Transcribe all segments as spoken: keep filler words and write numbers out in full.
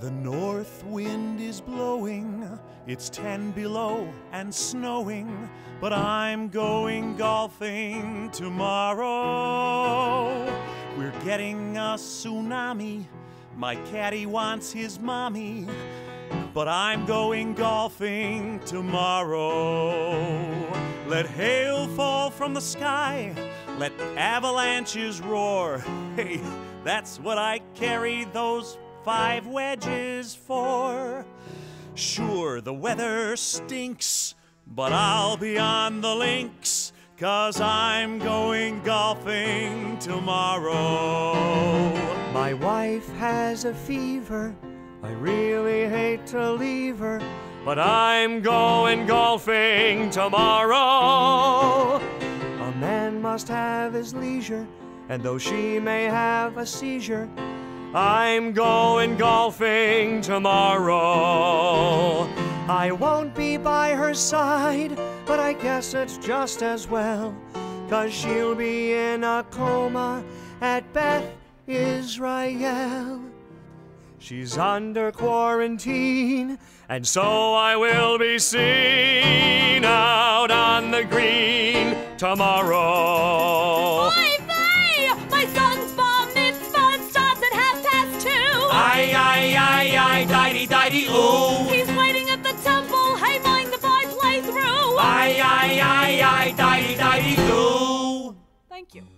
The north wind is blowing, it's ten below and snowing, but I'm going golfing tomorrow. We're getting a tsunami, my caddy wants his mommy, but I'm going golfing tomorrow. Let hail fall from the sky, let avalanches roar. Hey, that's what I carry those five wedges for. Sure, the weather stinks, but I'll be on the links, 'cause I'm going golfing tomorrow. My wife has a fever, I really hate to leave her, but I'm going golfing tomorrow. A man must have his leisure, and though she may have a seizure, I'm going golfing tomorrow. I won't be by her side, but I guess it's just as well, 'cause she'll be in a coma at Beth Israel. She's under quarantine, and so I will be seen out on the green tomorrow. Oy vey! My son's bar mitzvah starts at half past two. Aye, aye, aye, aye, dighty, dighty, ooh. He's waiting at the temple, hey, mind if I play through? Aye, aye, aye, aye, dighty, dighty, ooh. Thank you.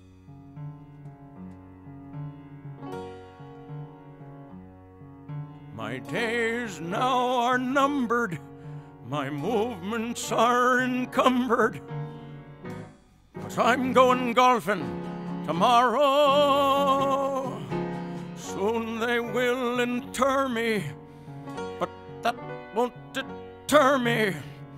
My days now are numbered, my movements are encumbered, but I'm going golfing tomorrow. Soon they will inter me, but that won't deter me.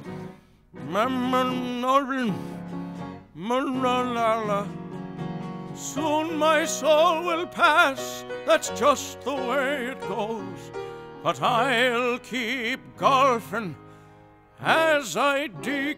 Soon my soul will pass, that's just the way it goes. But I'll keep golfing as I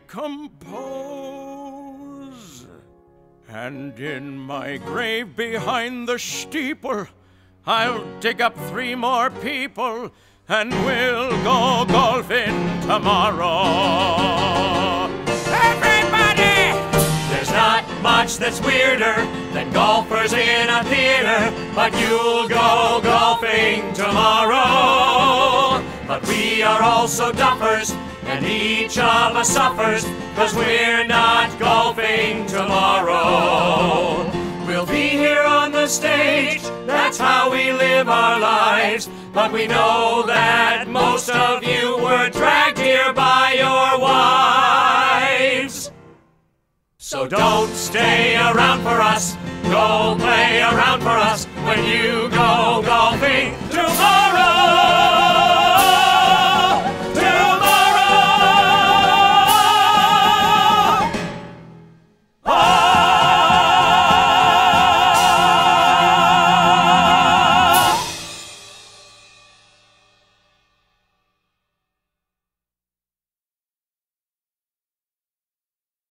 decompose. And in my grave behind the steeple, I'll dig up three more people, and we'll go golfing tomorrow. Everybody! There's not much that's weirder than golfers in a theater, but you'll go golfing tomorrow. But we are also duffers, and each of us suffers, 'cause we're not golfing tomorrow. We'll be here on the stage, that's how we live our lives, but we know that most of you were dragged here by your wives. So don't stay around for us, go play around for us when you go